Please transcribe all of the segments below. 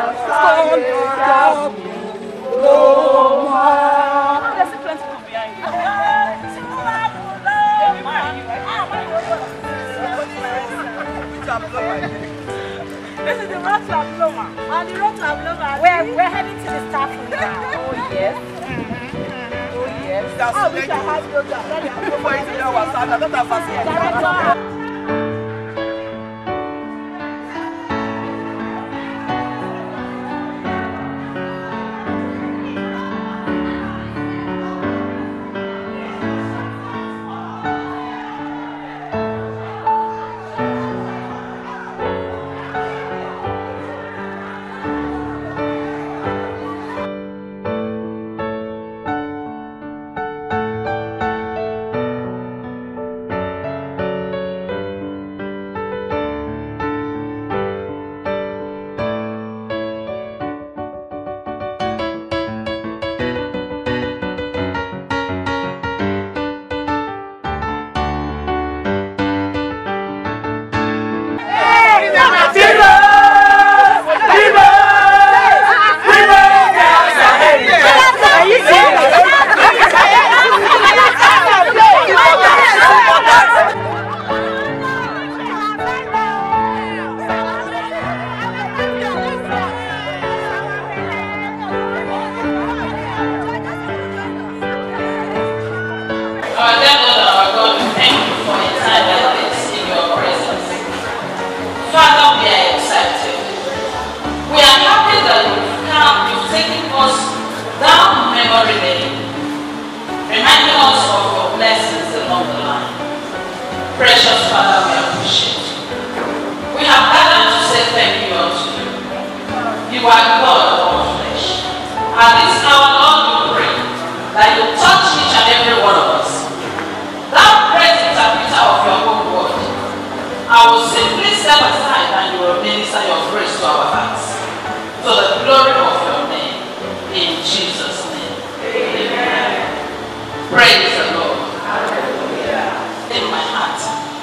This is the road to Abuloma. On the road to Abuloma, we're heading to the staff room now. Oh yes. Oh yes. Oh, we shall have yoga. Reminding us of your blessings along the line. Precious Father, we appreciate you. We have gathered to say thank you unto you. You are God of all flesh. At this hour, Lord, we pray that you touch each and every one of us. Thou great interpreter of your own word, I will simply step aside and you will minister your grace to our hearts, to the glory of your name, in Jesus' name. Amen. Praise the Lord. Hallelujah. In my heart.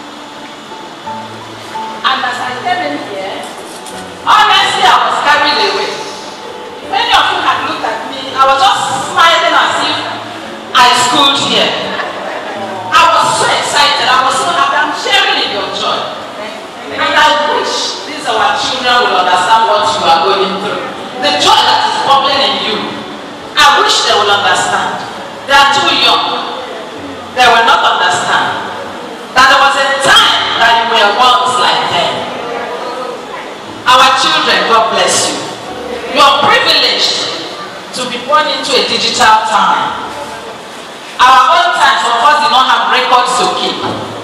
And as I came in here, honestly, I was carried away. Many of you had looked at me. I was just smiling as if I schooled here. I was so excited. I was so happy. I'm sharing in your joy. And I wish these our children will understand what you are going through. The joy that is bubbling in you. I wish they will understand. They are too young. They will not understand that there was a time that you were once like them. Our children, God bless you. You are privileged to be born into a digital time. Our own times, of course, did not have records to keep.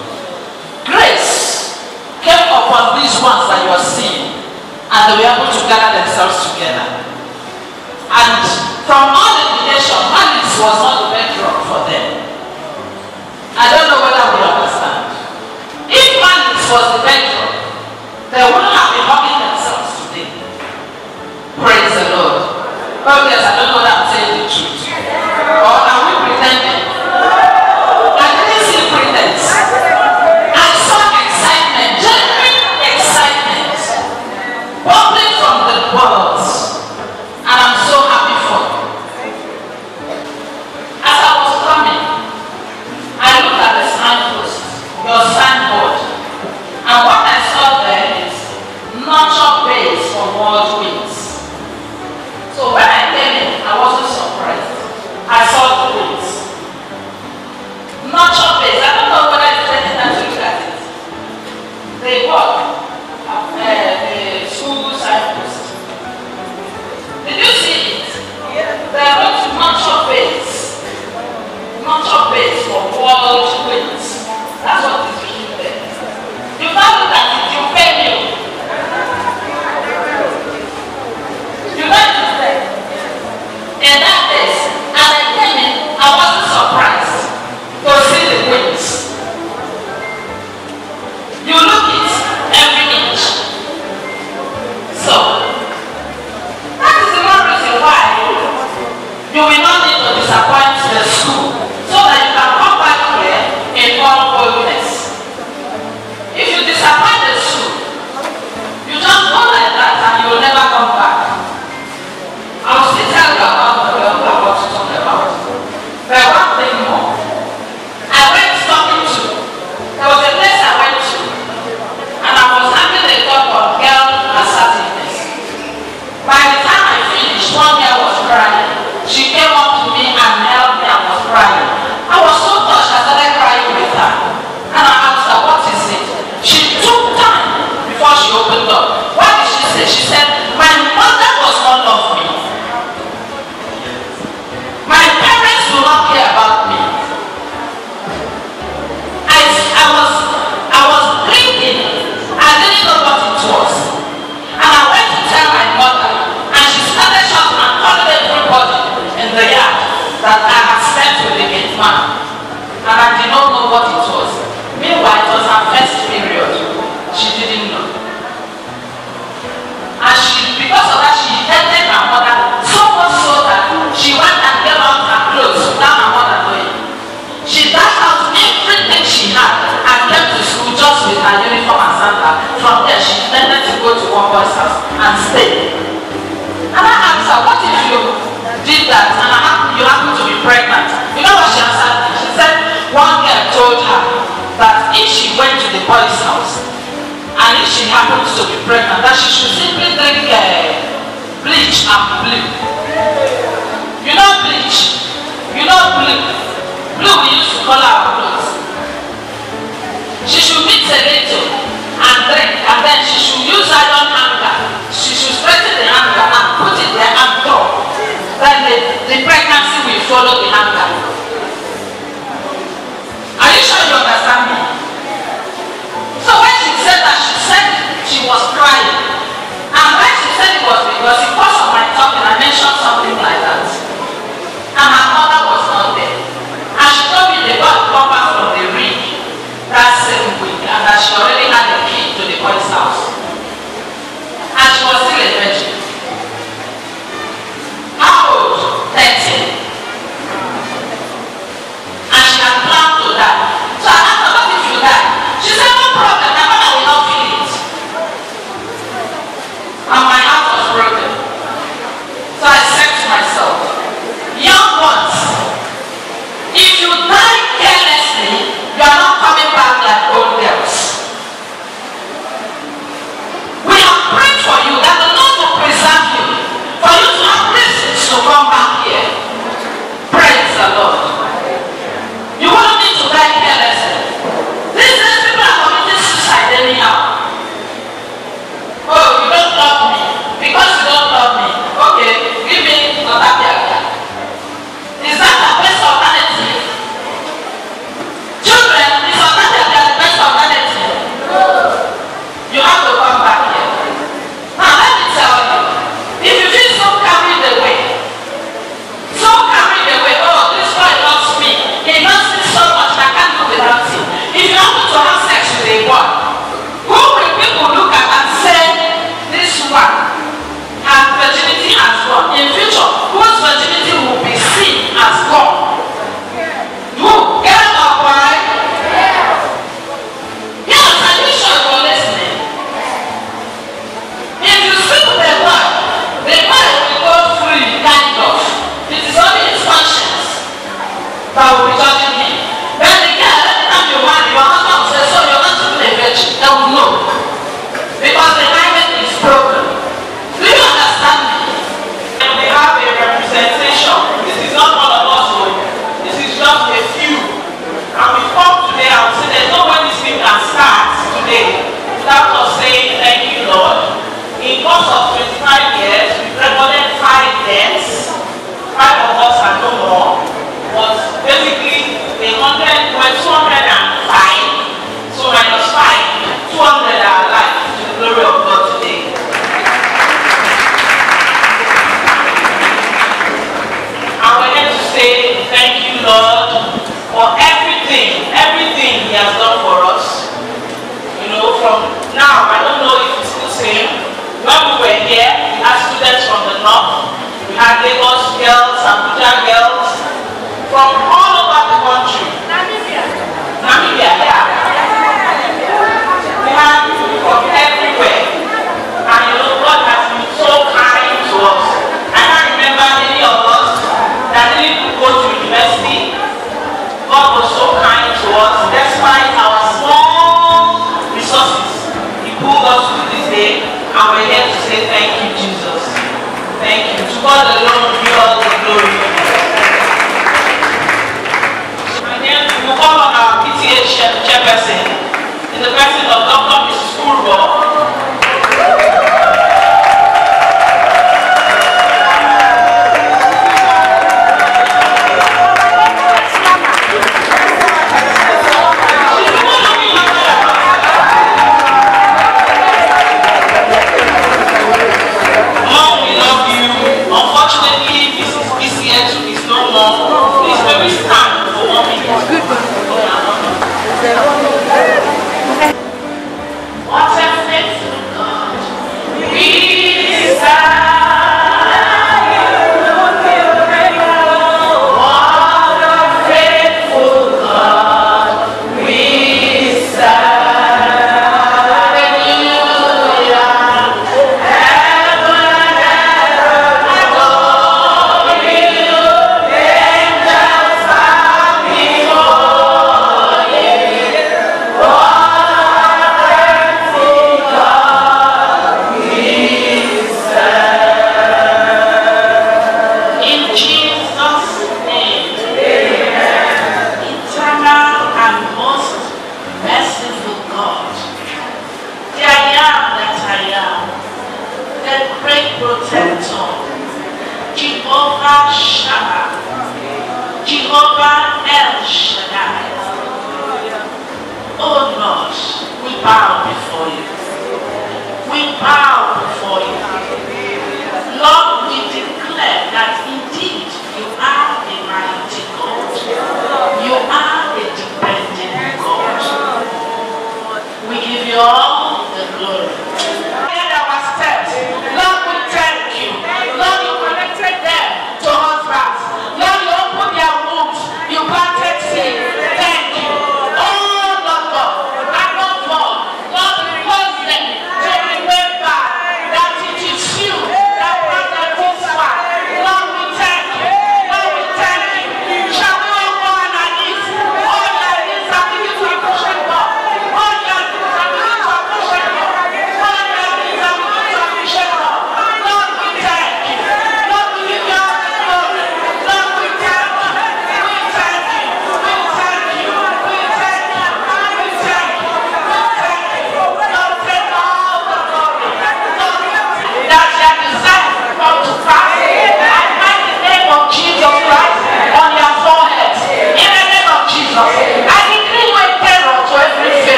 Grace came upon these ones that you are seeing, and they were able to gather themselves together. And from all education, malice was not the bedrock for them. I don't know whether we understand. If malice was the bedrock, they wouldn't have been hugging themselves today. Praise the Lord. Oh yes, I don't know whether I'm saying the truth. Or are we pretending? I didn't see pretense. I saw excitement, genuine excitement, bubbling from the world. And I'm so happy for you. As I was coming, I looked at the signpost, your signboard, and what I saw there is nurture base for world wins. So when I came in, I wasn't surprised. I saw the wins. Nurture base. I don't know whether it's taking time to look at it. They work the school signpost. Did you see it? Yeah. They are going to nurture base. Nurture base for world wins. That's what is written there. You can't look at it, you fail you. You can't do that. In that case, as I came in, I wasn't surprised to see the wins. You look it every inch. So, that is the one reason why you will not need to disappoint the school so that you can come back here in all boldness. one boy's house and stay. And I asked her, what if you did that and you happen to be pregnant? You know what she answered me? She said one girl told her that if she went to the boy's house and if she happens to be pregnant, that she should simply drink bleach and blue. You know bleach? You know blue? Blue we used to color our clothes. She should mix a little and drink, and then she should use iron hanger. She should straighten the hanger and put it there and throw. Then the pregnancy will follow the hanger. Are you sure you understand me? So when she said that, she said she was crying. And when she said it was because of my talking, I mentioned something like that. And her mother was not there. And she told me they got cover from the ring that same week, and that she already had a key to the boy's house. And she was still a virgin. How old? 13. And she had planned to die. So I asked her, what if you die? She said, no problem, my mother will not feel it. And my heart was broken. So I said to myself, young ones, if you die carelessly, you are not coming back like old girls. We have prayed for you that the Lord will preserve you, for you to have reasons to come back here. Praise the Lord. You won't need to die carelessly. These days people are committing suicide anyhow. Oh, you don't love me. Because you don't love me. Okay, give me Otapia. Is that the best alternative? Children, is Otapia the best alternative? You have to come back here. Now let me tell you, if you feel so carried away, oh, this boy loves me. He loves me so much I can't do without him. If you happen to have sex with a boy, who will people look at and say, this one, her virginity has gone? In future, whose virginity will be seen as gone? Who? Get up, boy? Yes, are you sure you're listening? If you sleep with a boy, the boy will go free, kind of. It is only his conscience that will be judging him. Then the girl, every time you marry, your husband will say, so you're not even a virgin. They will know. Because the hymen is broken. Do you understand me? And we have a representation. This is not all of us, so this is just a few. And we come today and say there's no way this thing can start today without us saying thank you, Lord. In course of 25 years, we've recorded 5 deaths. 5 of us are no more. But basically, 100 were 205. So minus 5, 200 are alive to the glory of God today. And we're here to say thank you, Lord, for everything He has done for us. You know, from now, I don't know if it's still the same. When we were here, we had students from the north. We had Lagos girls, Abuja girls, from all over the country. Namibia, yeah. We had people from everywhere. And you know, God has been so kind to us. I can't remember any of us that didn't go to university. God was so kind to us, despite our small resources. He pulled us to this day, and we're here to say thank you, Jesus. Thank you. To God alone be all the glory. And then we call on our PTA chairperson in the person of Dr. Mrs. Kurbo.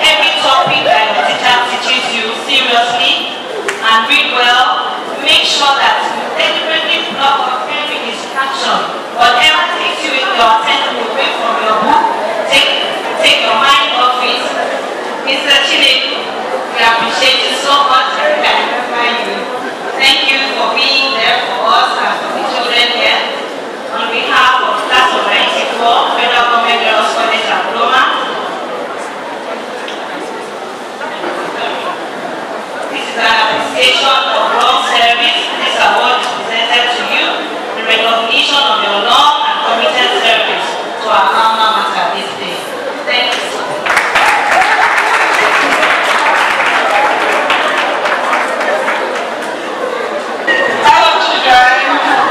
every topic that the teacher teaches you seriously and read well. Make sure that you deliberately block off every distraction. Whatever takes you with your attention away from your book, take your mind off it. Mr. Chinedu, we appreciate you so much. I remember you. Thank you for being there for us and for the children here. On behalf of Class of 94, Federal Government Girls College Abuloma, this is an appreciation of long service. This award is presented to you in recognition of your long and committed service to our alma mater this day. Thank you so much. Hello, children.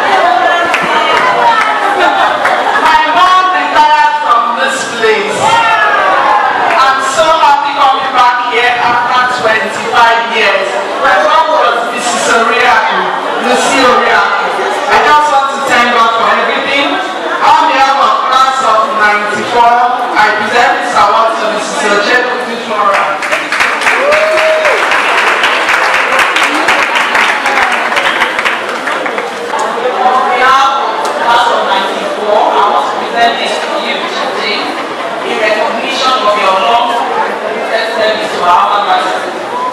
My mom retired from this place. I'm so happy coming back here after 25 years. My mom was Mrs. Oriaku, Lucy Oriaku. I just want to thank God for everything. On behalf of Class of 94, I present this award to Mrs. Ojeku Flora. On behalf of Class of 94, I want to present this to you today in recognition of your long and committed service to our alma mater.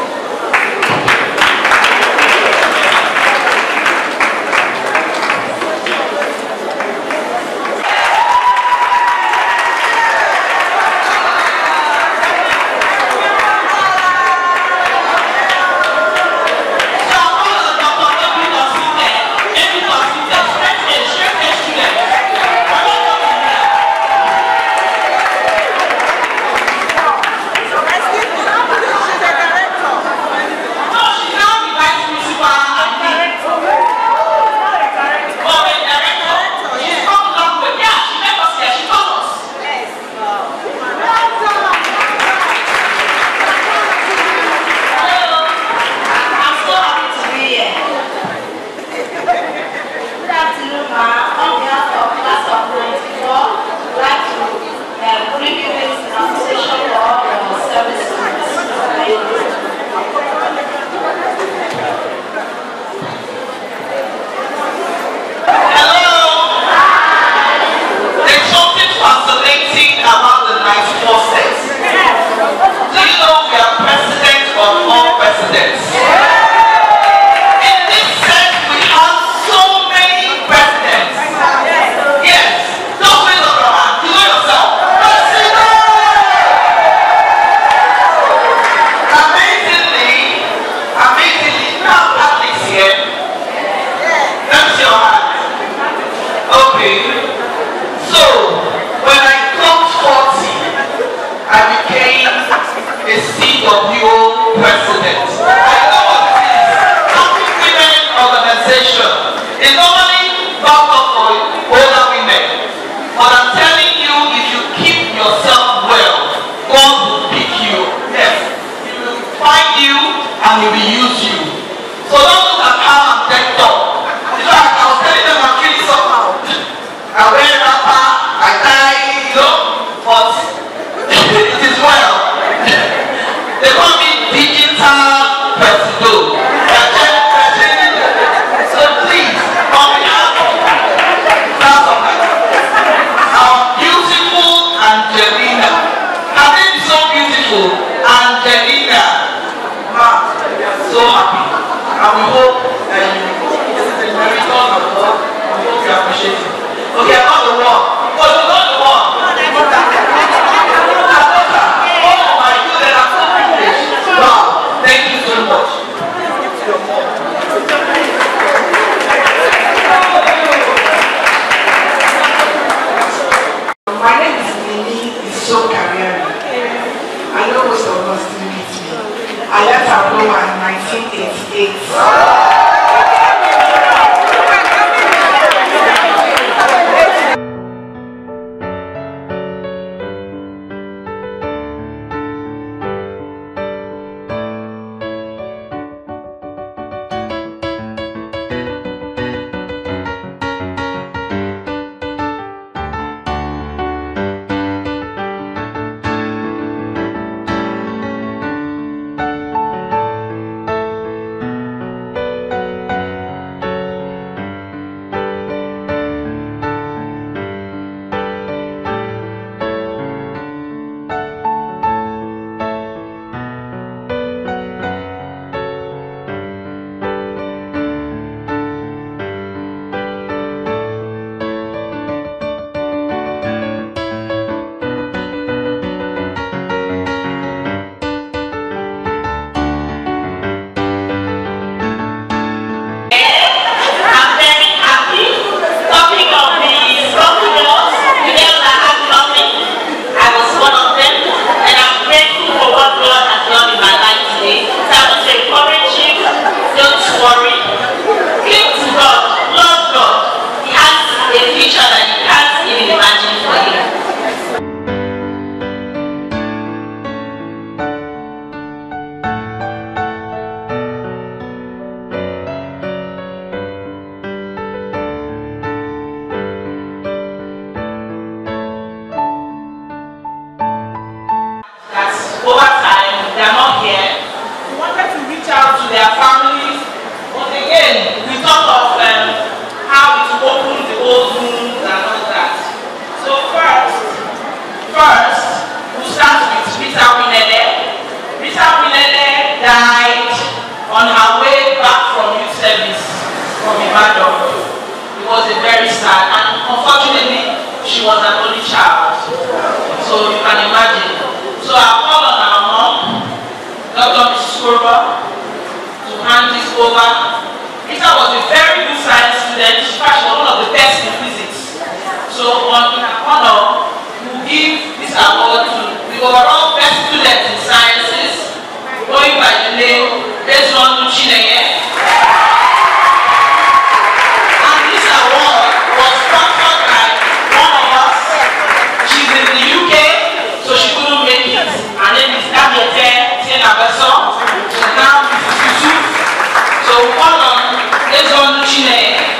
I left Abuloma in 1988. over time, they are not here. We wanted to reach out to their families, but again, we thought of how to open the old rooms and all that. So first, we'll start with Rita Winele. Rita Winele died on her way back from youth service from Ibadan. It was a very sad, and unfortunately, she was an only child. So you can imagine. So I called on our mom, Dr. Mrs. Kurba, to hand this over. Rita was a very good science student. In fact, she was one of the best in physics. So in her honor, we give this award to the overall best student in sciences, going by the name Ezonu Chineye. And this award was sponsored by one of us. She's in the UK, so she couldn't make it. Her name is Damiete Tienabeso. She's now Mrs. Yusuf. So we call on Ezonu Chineye.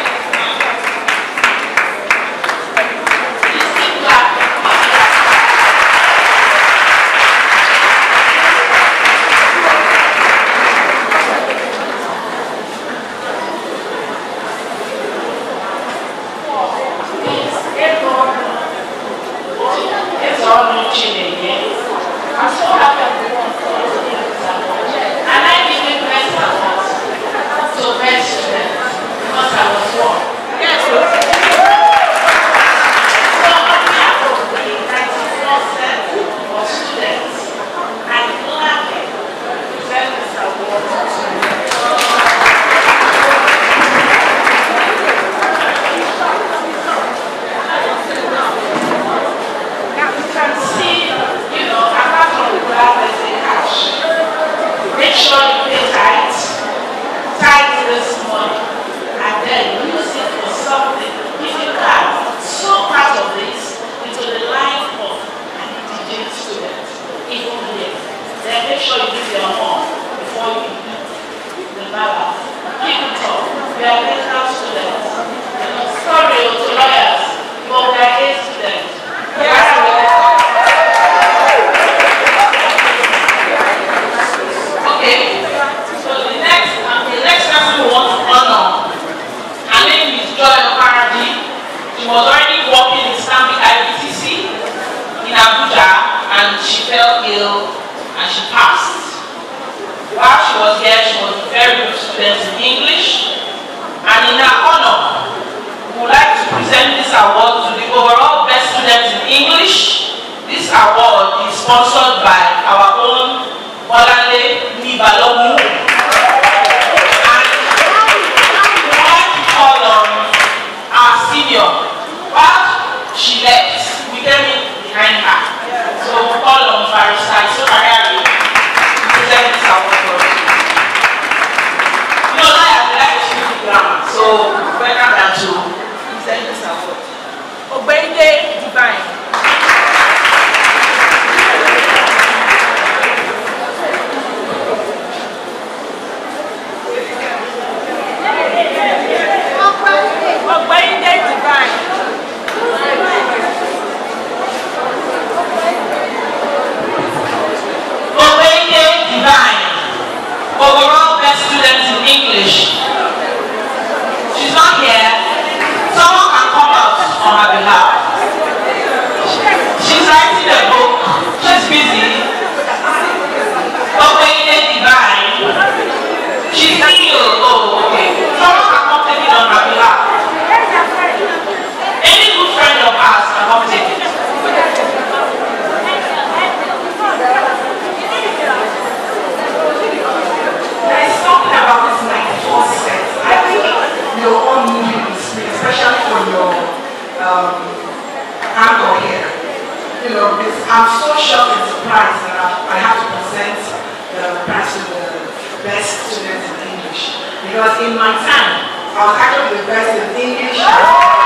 I'm so shocked and surprised that I have to present the prize to the best students in English. Because in my time, I was actually the best in English. So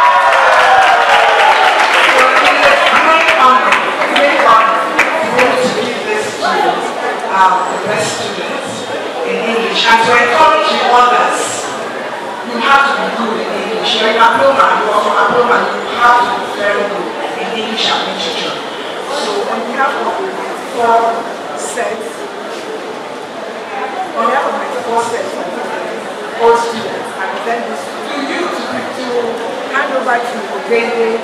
it is a great honor to be able to give this to the best students in English. And to encourage the others, you have to be good in English. You're in Abuloma, you are from Abuloma, you have to be very good in English and literature. So on behalf of the 4 sets. On behalf of 94 sets of all students, I present this to you to hand over to Ogende.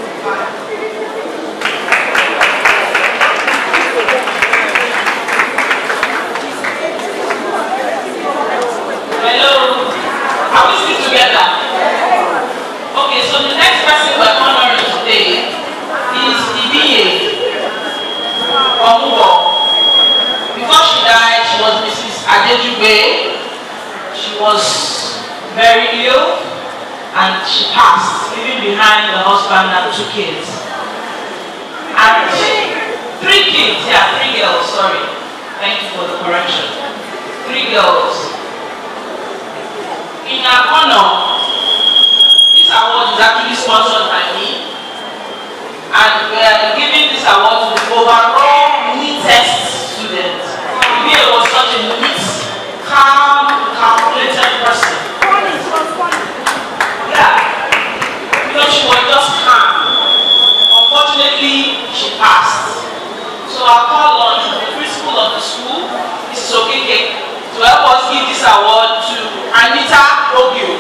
Hello, are we still together? Okay, so the next person we're honoring today is Ibiye Omubo. Before she died, she was Mrs. Adejugbe. She was very ill and she passed, leaving behind the husband and 2 kids. And 3 kids, yeah, 3 girls, sorry. Thank you for the correction. 3 girls. In our honor, this award is actually sponsored by me, and we are giving this award to the overall neatest student. He was such a neat, calm, calculated person. Yeah, she was just calm. Unfortunately, she passed. So I'll call on the principal of the school, Mrs. Okeke, to help us give this award to Anita Ogio.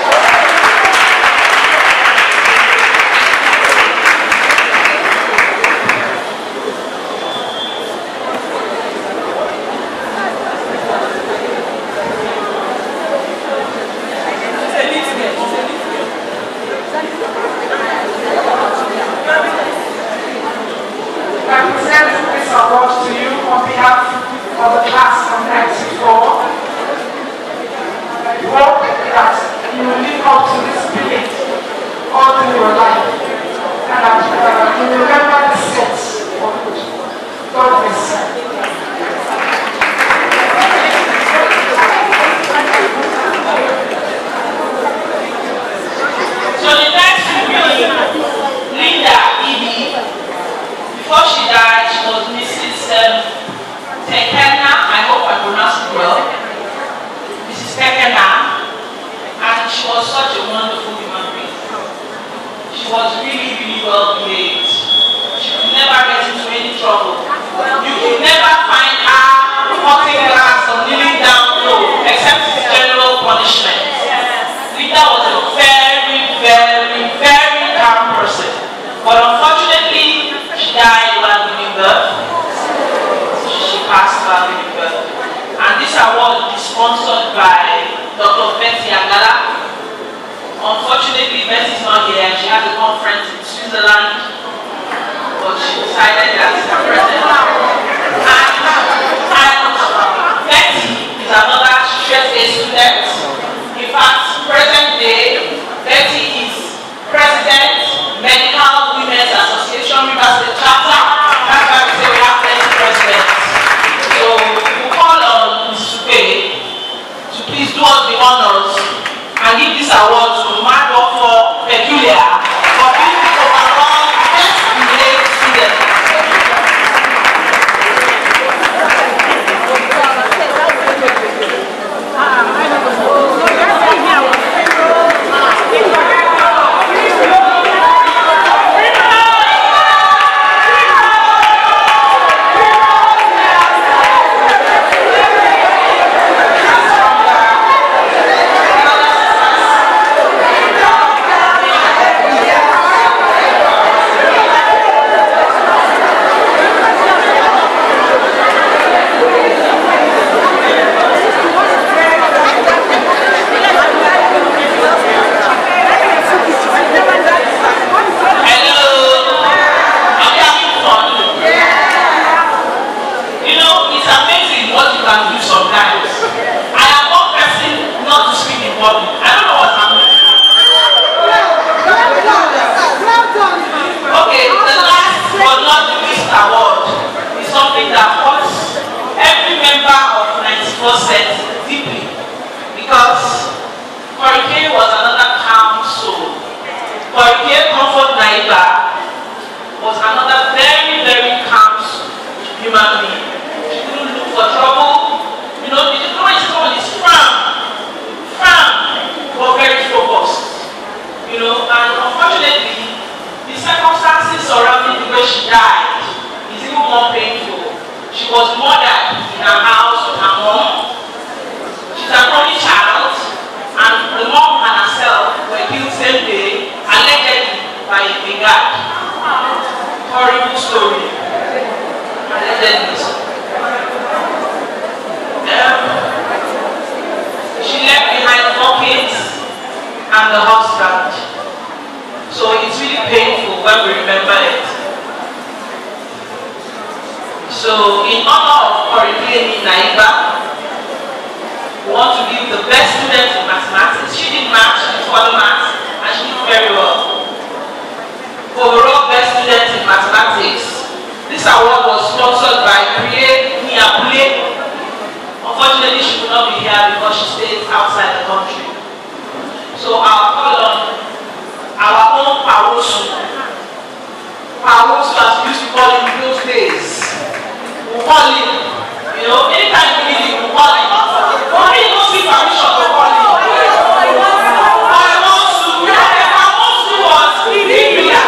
I present this award to you on behalf of the class of 94. I hope that you will live up to this spirit all through your life, and that you will remember the sets of good. God bless you. So the next will be Linda Ibi. Before she died, she was Mrs. Tekena, I hope I pronounced it well. Mrs. Tekena, and she was such a wonderful human being. She was really, really well behaved. She could never get into any trouble. You could never find her cutting glass or kneeling down low, except it's general punishment. Linda was a very, very, very calm person. But unfortunately, she died while giving birth. She passed while giving birth. And this award is sponsored by Dr. Betty Agala. Unfortunately, Betty is not here. She had a conference in Switzerland, but she decided that it's her present. And Betty is another straight-A student. In fact, present day, Betty is President, Medical Women's Association, Rivers State Chapter. That's why we say we have plenty presidents. So we call on Ms. Supe to please do us the honors and give this award to Margot for Peculiar for being the overall best behaved student. Was another very, very calm human being. She didn't look for trouble. You know, someone is firm, but very focused. You know, and unfortunately, the circumstances surrounding the way she died is even more painful. She was murdered in her house with her mom. She's an only child, and the mom and herself were killed same day, allegedly by a brigade. Horrible story. Allegedly. She left behind 4 kids and the husband. So it's really painful when we remember it. So in honor of Oriflemi Naiba, we want to give the best student in mathematics. She did math, she did further math, and she did very well. Overall best student in mathematics. This award was sponsored by Priye Niabule. Unfortunately, she could not be here because she stayed outside the country. So I'll call on our own Pawosu. Pawosu, as we used to call him in those days. We'll call him. You know, anytime we need him, we'll call him. Only he don't seek permission to call him. Pawosu was Libya.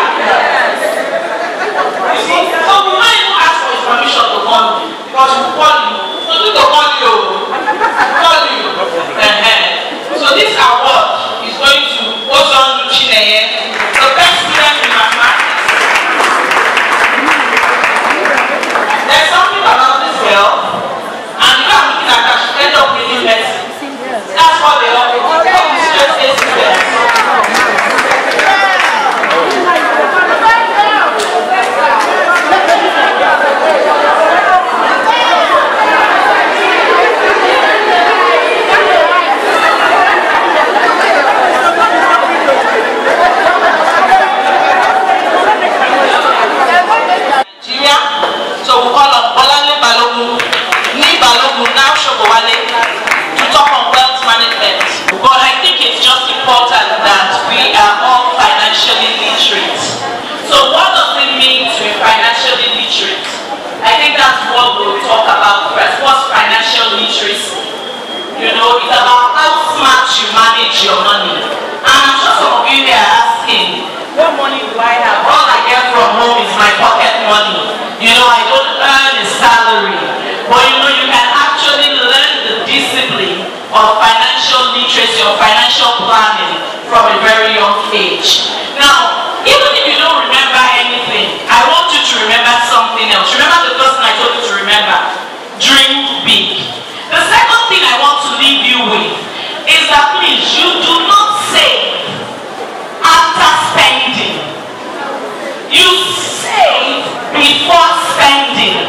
You see, so we might even ask for his permission to call him because we'll call him. So to call you. Call you. So this award is going to Ozon Chineye, the best student in mathematics. There's something about this girl, and if I'm looking at her, she ended up reading medicine. That's what they all do. Stress A students. But I think it's just important that we are all financially literate. So what does it mean to be financially literate? I think that's what we'll talk about first. What's financial literacy? You know, it's about how smart you manage your money. And I'm sure some of you are asking, what money do I have? All I get from home is my pocket money. You know, I don't earn a salary. But you know, you can actually learn the discipline of financial literacy or financial planning from a very young age. Now, even if you don't remember anything, I want you to remember something else. Remember the first thing I told you to remember. Dream big. The second thing I want to leave you with is that please, you do not save after spending. You save before spending.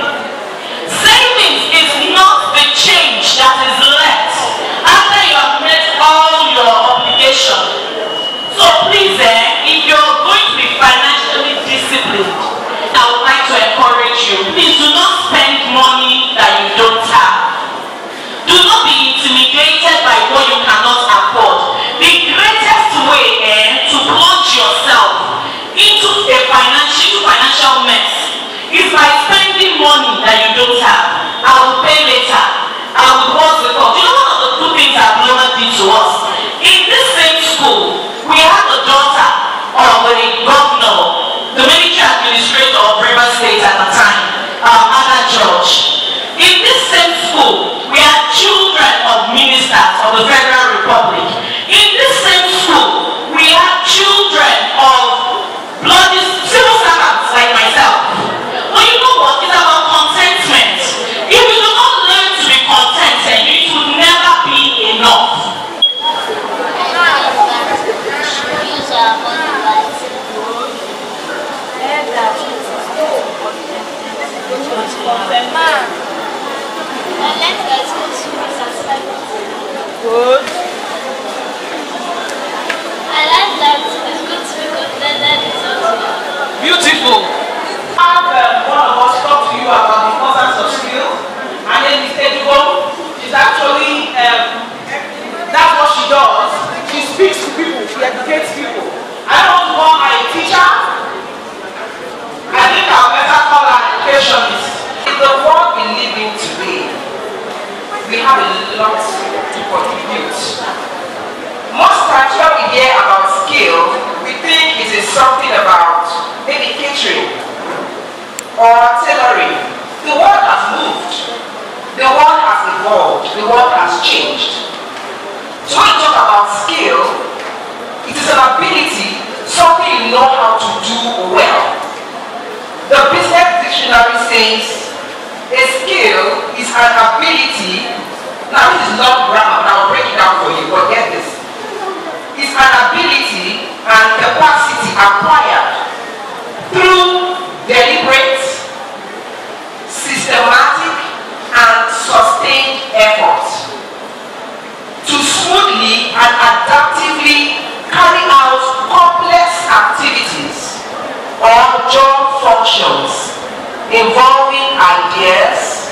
Savings is not the change that is left after you have met all your obligations. So please, if you're going to be financially disciplined, I would like to encourage you, please do not spend money that you don't have. Do not be intimidated by what you cannot afford. The greatest way to plunge yourself into a financial mess is by spending money that you don't have. I will pay later. I will what's it called? You know one of the two things that Abuloma did to us? In this same school, we had the daughter of a governor, the military administrator of River State at the time, Anna George. In this same school, we had children of ministers of the Federal Republic. In this same school, we had children of bloody civil servants like myself. But you know what? It's about contentment. If you do not learn to be content, it would never be enough. Good. I like that it's good to be contented. Beautiful. Have one of us talk to you about the importance of skill. Her name is Edibo. She's actually, that's what she does. She speaks to people, she educates people. I don't want to call her a teacher. I think I'll better call her an educationist. In the world we live in today, we have a lot to contribute. Most times when we hear about skill, we think it is something about maybe catering or tailoring. The world has moved. the world has changed. So when you talk about skill, it is an ability, something you know how to do well. The business dictionary says a skill is an ability. Now this is not grammar, but I'll break it down for you, but get this. It's an ability and capacity acquired through deliberate, systematic, and sustained effort to smoothly and adaptively carry out complex activities or job functions involving ideas,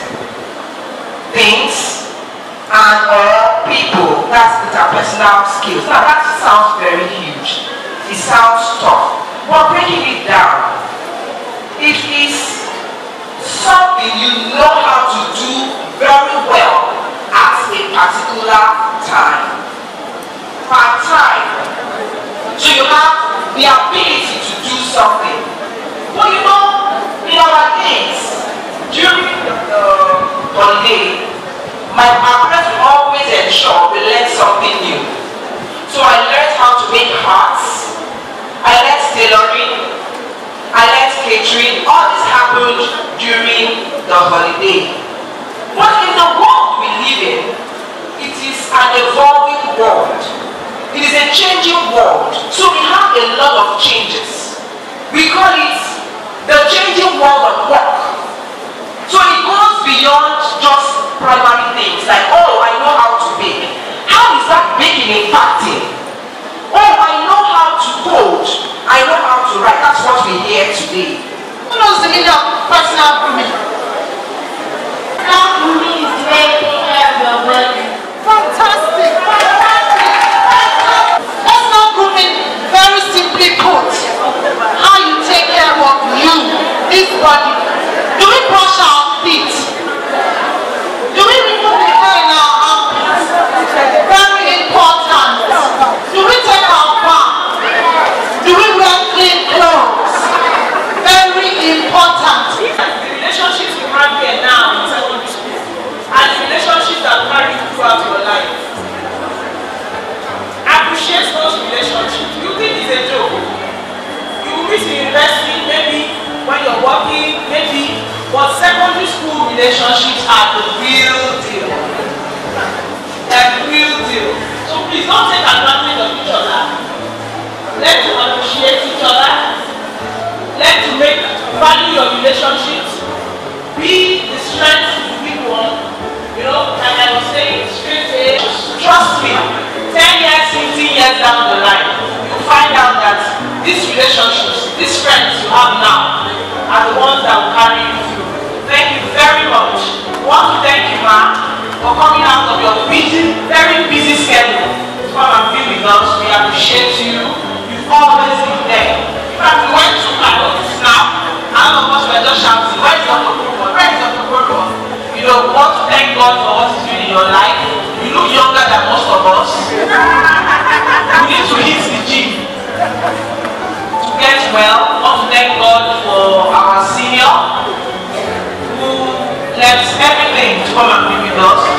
things, and or people. That's interpersonal skills. Now that sounds very huge. It sounds tough. But breaking it down, it is something you know how to do very well at a particular time. Part time. So you have the ability to do something. But you know, in our days, during the holiday, my parents will always ensure we learn something new. So I learned how to make hearts, I learned tailoring, I learned catering. All this happened during the holiday. But in the world we live in, it is an evolving world. It is a changing world. So we have a lot of changes. We call it the changing world of work. So it goes beyond just primary things like, oh, I know how to bake. How is that baking impacting? Oh, I know how to code. I know how to write. That's what we hear today. Who knows the meaning of personal grooming? Personal grooming is the way you take care of your body. Fantastic! Personal grooming, very simply put, how you take care of you, this body. Do we brush our teeth? Do we remove the hair in our armpits? Very important. Do we take our bath? Do we wear clean clothes? Very important. The relationships you have here now in secondary school and the relationships that carry you throughout your life. Appreciate those relationships. You think it's a joke. You meet in university, maybe when you're working, maybe, but secondary school relationships are the real deal. They're the real deal. So please don't take advantage of each other. Learn to appreciate each other. Learn to value your relationships. Be the strength to the weak one. You know, like I was saying, straight A. Trust me, 10 years, 15 years down the line, you'll find out that these relationships, these friends you have now, are the ones that will carry you through. Thank you very much. I want to thank you, ma'am, for coming out of your busy, very busy schedule to come and be with us. We appreciate you. You've always been there. In fact, we went to my office now, and all of us were just shouting, where is Dr. Koko? Where is Dr. Koko? You know, we want to thank God for what He's doing in your life. You look younger than most of us. You need to hit the gym to get well. I want to thank God for our senior who left everything to come and be with us.